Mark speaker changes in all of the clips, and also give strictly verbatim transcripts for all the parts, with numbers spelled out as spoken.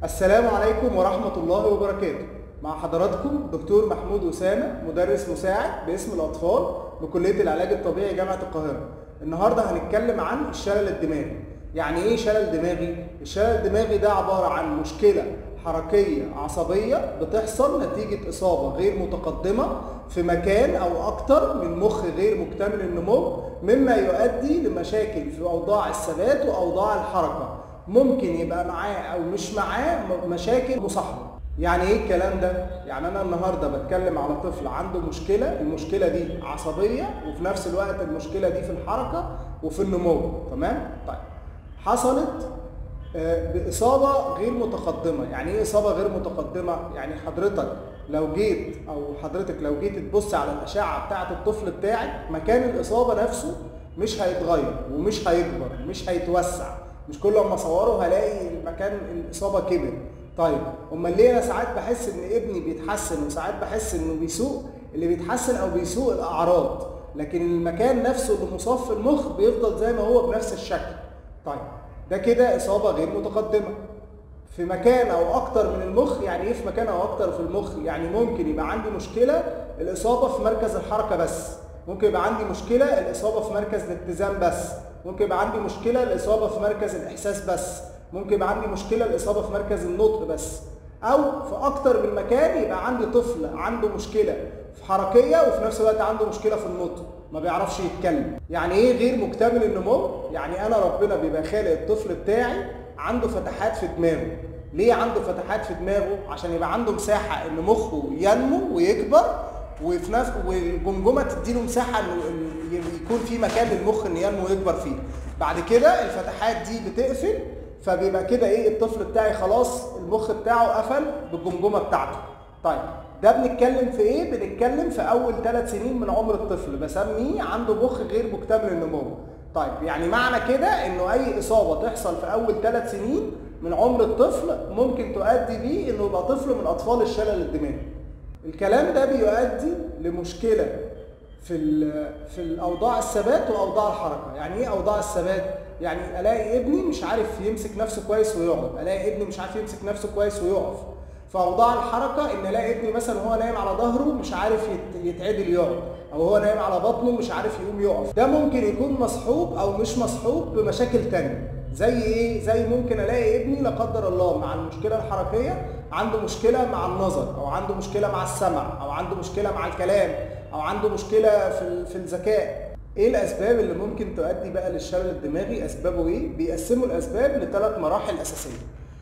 Speaker 1: السلام عليكم ورحمة الله وبركاته. مع حضراتكم دكتور محمود أسامة، مدرس مساعد باسم الأطفال بكلية العلاج الطبيعي جامعة القاهرة. النهاردة هنتكلم عن الشلل الدماغي. يعني إيه شلل دماغي؟ الشلل الدماغي ده عبارة عن مشكلة حركية عصبية بتحصل نتيجة إصابة غير متقدمة في مكان أو أكتر من مخ غير مكتمل النمو، مما يؤدي لمشاكل في أوضاع الثبات وأوضاع الحركة. ممكن يبقى معاه او مش معاه مشاكل مصاحبه. يعني ايه الكلام ده؟ يعني انا النهارده بتكلم على طفل عنده مشكله، المشكله دي عصبيه وفي نفس الوقت المشكله دي في الحركه وفي النمو، تمام؟ طيب حصلت باصابه غير متقدمه. يعني ايه اصابه غير متقدمه؟ يعني حضرتك لو جيت او حضرتك لو جيت تبص على الاشعه بتاعه الطفل بتاعك، مكان الاصابه نفسه مش هيتغير ومش هيكبر، مش هيتوسع. مش كل ما اصوره هلاقي مكان الاصابه كبر. طيب امال ليه انا ساعات بحس ان ابني بيتحسن وساعات بحس انه بيسوء؟ اللي بيتحسن او بيسوء الاعراض، لكن المكان نفسه اللي مصاب في المخ بيفضل زي ما هو بنفس الشكل. طيب ده كده اصابه غير متقدمه في مكان او اكتر من المخ. يعني ايه في مكان او اكتر في المخ؟ يعني ممكن يبقى عندي مشكله الاصابه في مركز الحركه بس، ممكن يبقى عندي مشكله الاصابه في مركز الاتزان بس، ممكن يبقى عندي مشكله الاصابه في مركز الاحساس بس، ممكن يبقى عندي مشكله الاصابه في مركز النطق بس، او في اكتر من مكان يبقى عندي طفل عنده مشكله في حركيه وفي نفس الوقت عنده مشكله في النطق، ما بيعرفش يتكلم. يعني ايه غير مكتمل النمو؟ يعني انا ربنا بيبقى خالق الطفل بتاعي عنده فتحات في دماغه. ليه عنده فتحات في دماغه؟ عشان يبقى عنده مساحه ان مخه ينمو ويكبر، وفي نفس والجمجمه تديله مساحه انه يكون في مكان للمخ ان ينمو ويكبر فيه. بعد كده الفتحات دي بتقفل، فبيبقى كده ايه الطفل بتاعي خلاص المخ بتاعه قفل بالجمجمه بتاعته. طيب ده بنتكلم في ايه؟ بنتكلم في اول ثلاث سنين من عمر الطفل، بسميه عنده مخ غير مكتمل النمو. طيب يعني معنى كده انه اي اصابه تحصل في اول ثلاث سنين من عمر الطفل ممكن تؤدي بيه انه يبقى طفل من اطفال الشلل الدماغي. الكلام ده بيؤدي لمشكله في في الاوضاع الثبات واوضاع الحركه. يعني ايه اوضاع الثبات؟ يعني الاقي ابني مش عارف يمسك نفسه كويس ويقعد، الاقي ابني مش عارف يمسك نفسه كويس ويقف. في اوضاع الحركه ان الاقي ابني مثلا وهو نايم على ظهره مش عارف يتعدل يقعد، او هو نايم على بطنه مش عارف يقوم يقف. ده ممكن يكون مصحوب او مش مصحوب بمشاكل تانية. زي ايه؟ زي ممكن الاقي ابني لا قدر الله مع المشكله الحركيه عنده مشكله مع النظر، او عنده مشكله مع السمع، او عنده مشكله مع الكلام، او عنده مشكله في في الذكاء. ايه الاسباب اللي ممكن تؤدي بقى للشلل الدماغي؟ اسبابه ايه؟ بيقسموا الاسباب لثلاث مراحل اساسيه.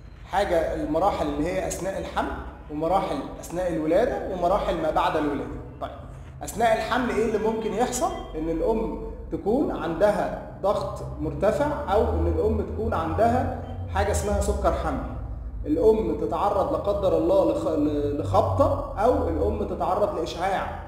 Speaker 1: حاجه المراحل اللي هي اثناء الحمل، ومراحل اثناء الولاده، ومراحل ما بعد الولاده. طيب اثناء الحمل ايه اللي ممكن يحصل؟ ان الام تكون عندها ضغط مرتفع، او ان الام تكون عندها حاجه اسمها سكر حمل. الام تتعرض لا قدر الله لخبطه، او الام تتعرض لاشعاع.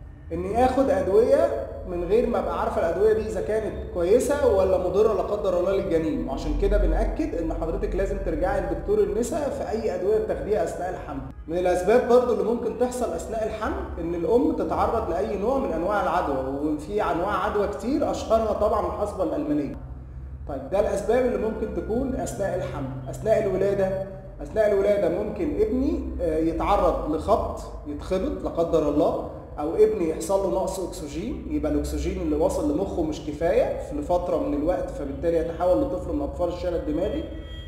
Speaker 1: اني اخد ادويه من غير ما ابقى عارفه الادويه دي اذا كانت كويسه ولا مضره لا قدر الله للجنين. وعشان كده بنأكد ان حضرتك لازم ترجعي لدكتور النساء في اي ادويه بتاخديها اثناء الحمل. من الاسباب برضو اللي ممكن تحصل اثناء الحمل ان الام تتعرض لاي نوع من انواع العدوى، وفي انواع عدوى كتير اشهرها طبعا الحصبه الالمانيه. طيب ده الاسباب اللي ممكن تكون اثناء الحمل. اثناء الولاده اثناء الولاده ممكن ابني يتعرض لخبط، يتخبط لا قدر الله، او ابني يحصل له نقص اكسجين، يبقى الاكسجين اللي واصل لمخه مش كفايه لفتره من الوقت، فبالتالي يتحول لطفل من اطفال الشلل الدماغي.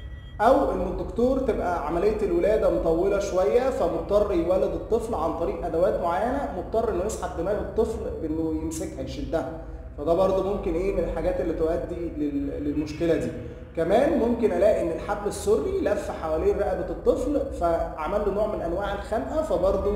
Speaker 1: او ان الدكتور تبقى عمليه الولاده مطوله شويه، فمضطر يولد الطفل عن طريق ادوات معينه، مضطر انه يسحب دماغ الطفل بانه يمسكها يشدها. فده برضه ممكن ايه من الحاجات اللي تؤدي للمشكله دي. كمان ممكن الاقي ان الحبل السري لف حوالين رقبه الطفل فعمل له نوع من انواع الخنقه، فبرضه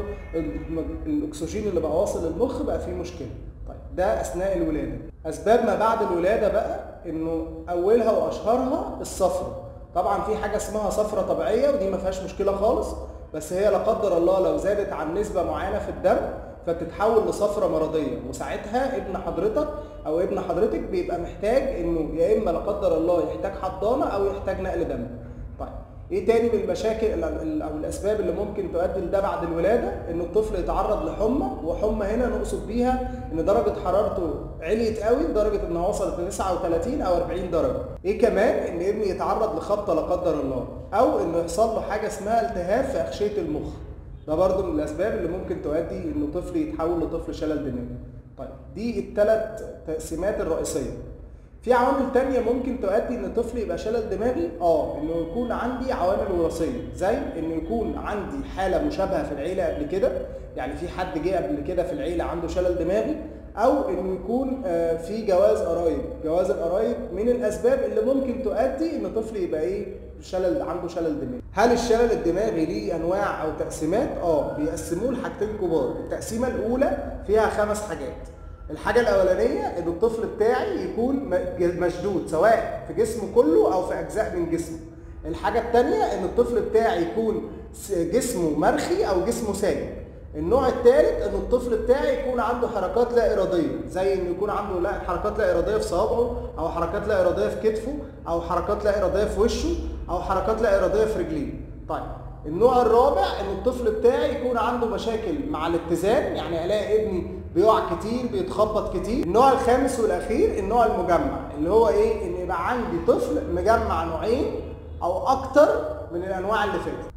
Speaker 1: الاكسجين اللي بقى واصل للمخ بقى فيه مشكله. طيب ده اثناء الولاده. اسباب ما بعد الولاده بقى انه اولها واشهرها الصفرة. طبعا في حاجه اسمها صفرة طبيعيه ودي ما فيهاش مشكله خالص، بس هي لا قدر الله لو زادت عن نسبه معينه في الدم فتتحول لصفرة مرضيه، وساعتها ابن حضرتك او ابن حضرتك بيبقى محتاج انه يا اما لا قدر الله يحتاج حضانه او يحتاج نقل دم. طيب ايه تاني من المشاكل او الاسباب اللي ممكن تؤدي لده بعد الولاده؟ ان الطفل يتعرض لحمى، وحمى هنا نقصد بيها ان درجه حرارته عليت قوي لدرجه انها وصلت ل تسعة وتلاتين او اربعين درجه. ايه كمان؟ ان ابني يتعرض لخبطه لا قدر الله، او انه يحصل له حاجه اسمها التهاب في اغشيه المخ. ده برضو من الاسباب اللي ممكن تؤدي انه طفل يتحول لطفل شلل دماغي. طيب دي الثلاث تقسيمات الرئيسيه. في عوامل تانية ممكن تؤدي ان طفل يبقى شلل دماغي، اه انه يكون عندي عوامل وراثيه، زي انه يكون عندي حاله مشابهه في العيله قبل كده، يعني في حد جه قبل كده في العيله عنده شلل دماغي، او انه يكون في جواز قرايب. جواز القرايب من الاسباب اللي ممكن تؤدي ان طفل يبقى ايه شلل عنده شلل دماغي. هل الشلل الدماغي ليه انواع او تقسيمات؟ اه بيقسموه لحاجتين كبار. التقسيمه الاولى فيها خمس حاجات. الحاجة الأولانية إن الطفل بتاعي يكون مشدود سواء في جسمه كله أو في أجزاء من جسمه. الحاجة التانية إن الطفل بتاعي يكون جسمه مرخي أو جسمه سايب. النوع الثالث إن الطفل بتاعي يكون عنده حركات لا إرادية، زي إنه يكون عنده لا حركات لا إرادية في صوابعه، أو حركات لا إرادية في كتفه، أو حركات لا إرادية في وشه، أو حركات لا إرادية في رجليه. طيب النوع الرابع إن الطفل بتاعي يكون عنده مشاكل مع الاتزان، يعني ألاقي ابني بيقع كتير، بيتخبط كتير. النوع الخامس والاخير النوع المجمع، اللي هو ايه؟ ان يبقى عندي طفل مجمع نوعين او اكتر من الانواع اللي فاتت.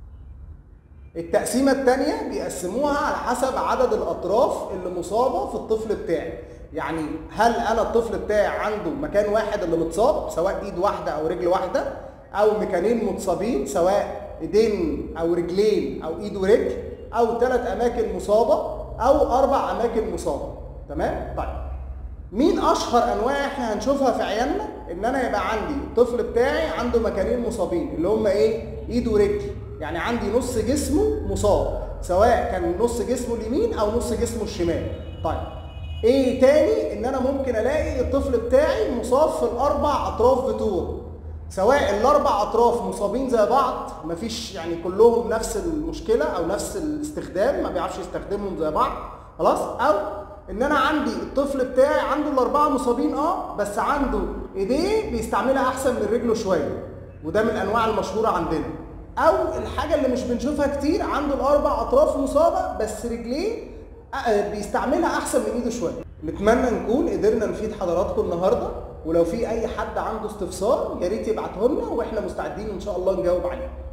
Speaker 1: التقسيمه الثانيه بيقسموها على حسب عدد الاطراف اللي مصابه في الطفل بتاعي. يعني هل انا الطفل بتاعي عنده مكان واحد اللي متصاب، سواء ايد واحده او رجل واحده، او مكانين متصابين سواء ايدين او رجلين او ايد ورجل، او ثلاث اماكن مصابه، او اربع اماكن مصابه. تمام؟ طيب مين اشهر انواع احنا هنشوفها في عيالنا؟ ان انا يبقى عندي الطفل بتاعي عنده مكانين مصابين اللي هم ايه؟ ايد ورجل. يعني عندي نص جسمه مصاب، سواء كان نص جسمه اليمين او نص جسمه الشمال. طيب ايه تاني؟ ان انا ممكن الاقي الطفل بتاعي مصاب في الاربع اطراف بتوعه، سواء الاربع اطراف مصابين زي بعض، مفيش يعني كلهم نفس المشكله او نفس الاستخدام، ما بيعرفش يستخدمهم زي بعض، خلاص؟ او ان انا عندي الطفل بتاعي عنده الاربعه مصابين اه بس عنده ايديه بيستعملها احسن من رجله شويه، وده من الانواع المشهوره عندنا. او الحاجه اللي مش بنشوفها كتير، عنده الاربع اطراف مصابه بس رجليه بيستعملها احسن من ايده شويه. نتمنى نكون قدرنا نفيد حضراتكم النهارده، ولو في اي حد عنده استفسار يا ريت يبعته لنا واحنا مستعدين ان شاء الله نجاوب عليه.